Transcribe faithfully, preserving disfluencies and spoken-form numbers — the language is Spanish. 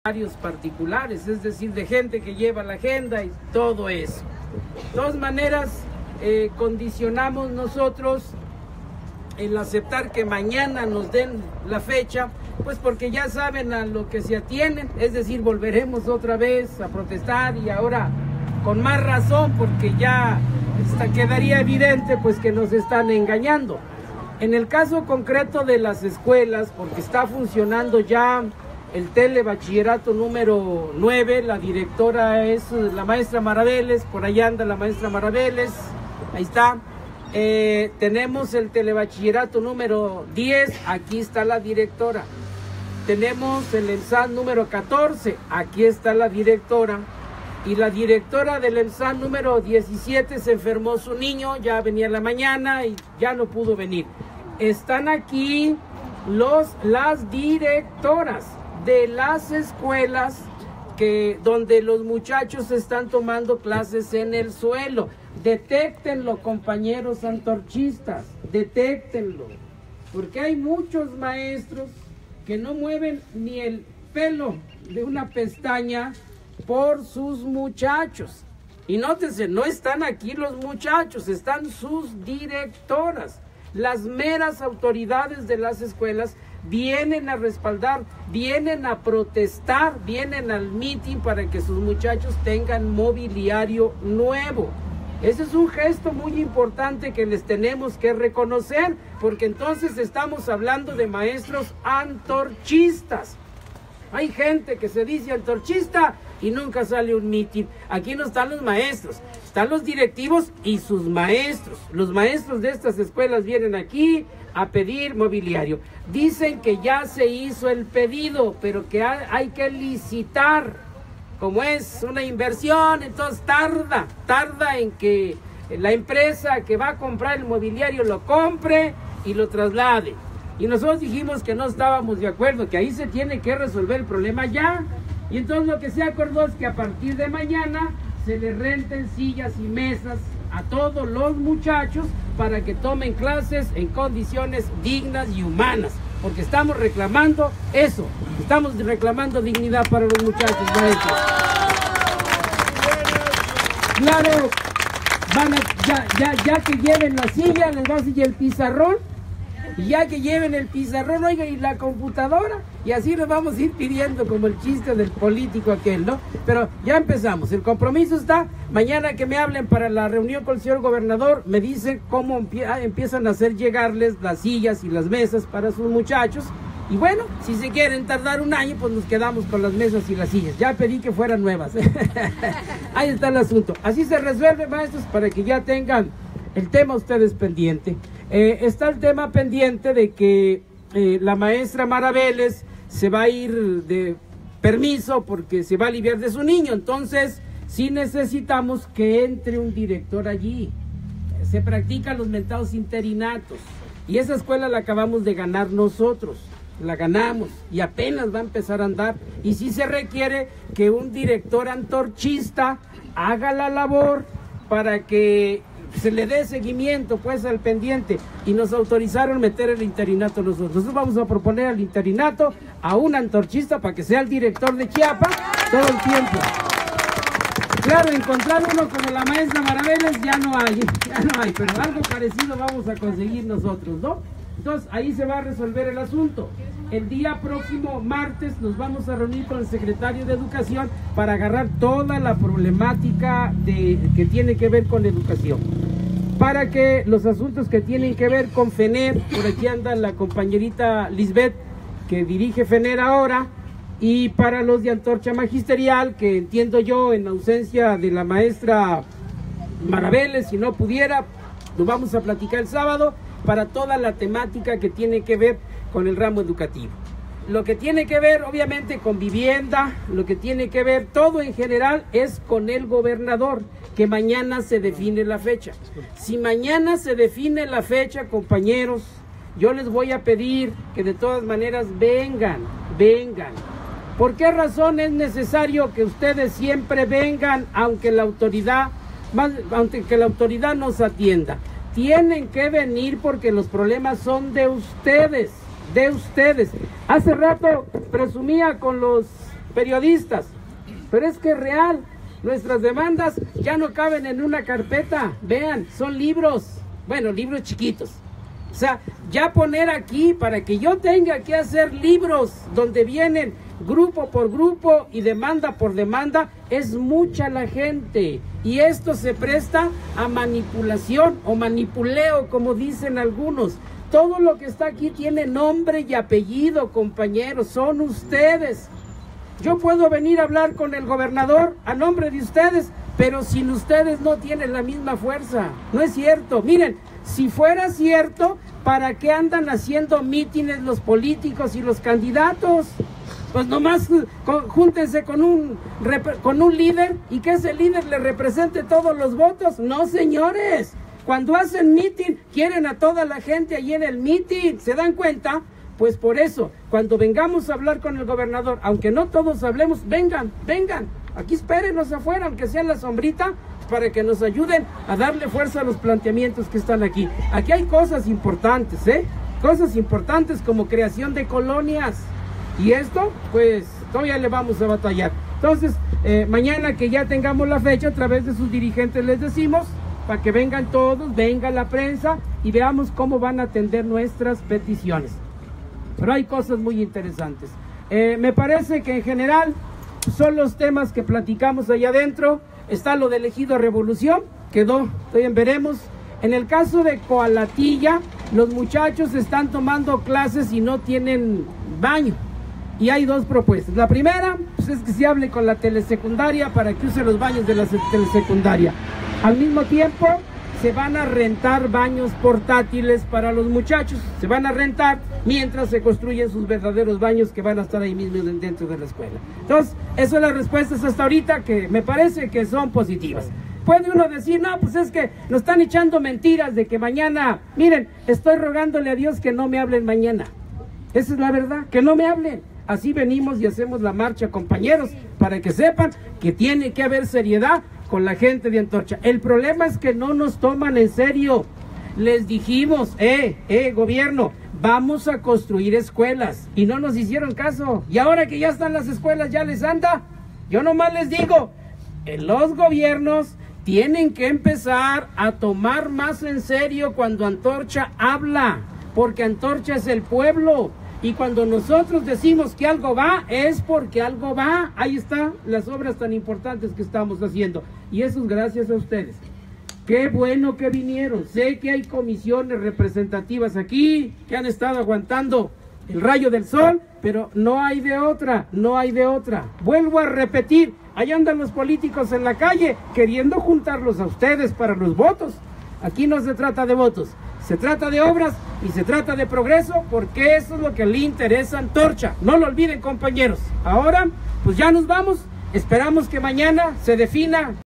particulares, es decir, de gente que lleva la agenda y todo eso. De todas maneras, eh, condicionamos nosotros el aceptar que mañana nos den la fecha, pues porque ya saben a lo que se atienen, es decir, volveremos otra vez a protestar y ahora con más razón, porque ya hasta quedaría evidente pues que nos están engañando. En el caso concreto de las escuelas, porque está funcionando ya el telebachillerato número nueve, la directora es la maestra Maraveles, por allá anda la maestra Maraveles, ahí está. Eh, tenemos el telebachillerato número diez, aquí está la directora. Tenemos el EMSAT número catorce, aquí está la directora. Y la directora del EMSAT número diecisiete se enfermó su niño, ya venía en la mañana y ya no pudo venir. Están aquí los, las directoras de las escuelas que, donde los muchachos están tomando clases en el suelo. Detéctenlo, compañeros antorchistas, detéctenlo, porque hay muchos maestros que no mueven ni el pelo de una pestaña por sus muchachos. Y nótense, no están aquí los muchachos, están sus directoras. Las meras autoridades de las escuelas vienen a respaldar, vienen a protestar, vienen al mitin para que sus muchachos tengan mobiliario nuevo. Ese es un gesto muy importante que les tenemos que reconocer, porque entonces estamos hablando de maestros antorchistas. Hay gente que se dice antorchista y nunca sale un mitin. Aquí no están los maestros, están los directivos y sus maestros. Los maestros de estas escuelas vienen aquí a pedir mobiliario. Dicen que ya se hizo el pedido, pero que hay que licitar. Como es una inversión, entonces tarda, tarda en que la empresa que va a comprar el mobiliario lo compre y lo traslade. Y nosotros dijimos que no estábamos de acuerdo, que ahí se tiene que resolver el problema ya. Y entonces lo que se acordó es que a partir de mañana se les renten sillas y mesas a todos los muchachos para que tomen clases en condiciones dignas y humanas. Porque estamos reclamando eso, estamos reclamando dignidad para los muchachos, maestros. Claro, van a, ya, ya, ya que lleven la silla, les va a seguir el pizarrón, y ya que lleven el pizarrón, oiga, y la computadora, y así nos vamos a ir pidiendo como el chiste del político aquel, ¿no? Pero ya empezamos, el compromiso está, mañana que me hablen para la reunión con el señor gobernador, me dicen cómo empiezan a hacer llegarles las sillas y las mesas para sus muchachos, y bueno, si se quieren tardar un año, pues nos quedamos con las mesas y las sillas, ya pedí que fueran nuevas. Ahí está el asunto, así se resuelve, maestros, para que ya tengan el tema ustedes pendiente. Eh, está el tema pendiente de que eh, la maestra Maraveles se va a ir de permiso porque se va a aliviar de su niño, entonces sí necesitamos que entre un director allí. Se practican los mentados interinatos y esa escuela la acabamos de ganar nosotros, la ganamos y apenas va a empezar a andar, y sí se requiere que un director antorchista haga la labor para que se le dé seguimiento pues al pendiente, y nos autorizaron meter el interinato nosotros. Nosotros vamos a proponer al interinato a un antorchista para que sea el director de Chiapas todo el tiempo. Claro, encontrar uno como la maestra Maraveles ya no hay, ya no hay, pero algo parecido vamos a conseguir nosotros, ¿no? Entonces ahí se va a resolver el asunto. El día próximo martes nos vamos a reunir con el secretario de Educación para agarrar toda la problemática de, que tiene que ver con educación. Para que los asuntos que tienen que ver con FENER, por aquí anda la compañerita Lisbeth, que dirige FENER ahora, y para los de Antorcha Magisterial, que entiendo yo en ausencia de la maestra Maraveles, si no pudiera, lo vamos a platicar el sábado, para toda la temática que tiene que ver con el ramo educativo. Lo que tiene que ver obviamente con vivienda, lo que tiene que ver todo en general es con el gobernador, que mañana se define la fecha. Si mañana se define la fecha, compañeros, yo les voy a pedir que de todas maneras vengan, vengan. ¿Por qué razón es necesario que ustedes siempre vengan, aunque la autoridad, más, aunque la autoridad nos atienda? Tienen que venir porque los problemas son de ustedes, de ustedes. Hace rato presumía con los periodistas. Pero es que es real, nuestras demandas ya no caben en una carpeta. Vean, son libros, bueno, libros chiquitos. O sea, ya poner aquí para que yo tenga que hacer libros donde vienen grupo por grupo y demanda por demanda, es mucha la gente. Y esto se presta a manipulación o manipuleo, como dicen algunos. Todo lo que está aquí tiene nombre y apellido, compañeros, son ustedes. Yo puedo venir a hablar con el gobernador a nombre de ustedes, pero sin ustedes no tienen la misma fuerza. No es cierto. Miren, si fuera cierto, ¿para qué andan haciendo mítines los políticos y los candidatos? Pues nomás con, júntense con un, con un líder y que ese líder le represente todos los votos. No, señores. Cuando hacen mitin, quieren a toda la gente allí en el mitin. ¿Se dan cuenta? Pues por eso, cuando vengamos a hablar con el gobernador, aunque no todos hablemos, vengan, vengan. Aquí espérenos afuera, aunque sea en la sombrita, para que nos ayuden a darle fuerza a los planteamientos que están aquí. Aquí hay cosas importantes, ¿eh? Cosas importantes como creación de colonias. Y esto, pues, todavía le vamos a batallar. Entonces, eh, mañana que ya tengamos la fecha, a través de sus dirigentes les decimos, para que vengan todos, venga la prensa y veamos cómo van a atender nuestras peticiones. Pero hay cosas muy interesantes. Eh, me parece que en general son los temas que platicamos allá adentro. Está lo del ejido Revolución, quedó, todavía veremos. En el caso de Coalatilla, los muchachos están tomando clases y no tienen baño. Y hay dos propuestas. La primera, pues, es que se hable con la telesecundaria para que use los baños de la telesecundaria. Al mismo tiempo, se van a rentar baños portátiles para los muchachos. Se van a rentar mientras se construyen sus verdaderos baños que van a estar ahí mismo dentro de la escuela. Entonces, esas son las respuestas hasta ahorita que me parece que son positivas. Puede uno decir, no, pues es que nos están echando mentiras de que mañana, miren, estoy rogándole a Dios que no me hablen mañana. Esa es la verdad, que no me hablen. Así venimos y hacemos la marcha, compañeros, para que sepan que tiene que haber seriedad con la gente de Antorcha. El problema es que no nos toman en serio. Les dijimos, eh, eh, gobierno, vamos a construir escuelas y no nos hicieron caso. Y ahora que ya están las escuelas, ya les anda. Yo nomás les digo, eh, los gobiernos tienen que empezar a tomar más en serio cuando Antorcha habla, porque Antorcha es el pueblo. Y cuando nosotros decimos que algo va, es porque algo va. Ahí están las obras tan importantes que estamos haciendo. Y eso es gracias a ustedes. Qué bueno que vinieron. Sé que hay comisiones representativas aquí que han estado aguantando el rayo del sol, pero no hay de otra, no hay de otra. Vuelvo a repetir, ahí andan los políticos en la calle queriendo juntarlos a ustedes para los votos. Aquí no se trata de votos. Se trata de obras y se trata de progreso, porque eso es lo que le interesa a Antorcha. No lo olviden, compañeros. Ahora, pues ya nos vamos. Esperamos que mañana se defina